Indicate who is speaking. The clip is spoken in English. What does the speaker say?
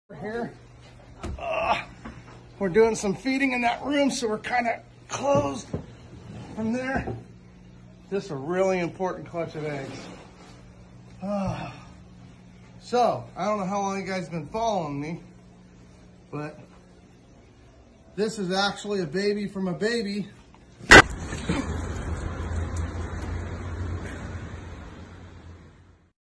Speaker 1: Here, we're doing some feeding in that room, so we're kind of closed from there. This is a really important clutch of eggs. So, I don't know how long you guys have been following me, but this is actually a baby from a baby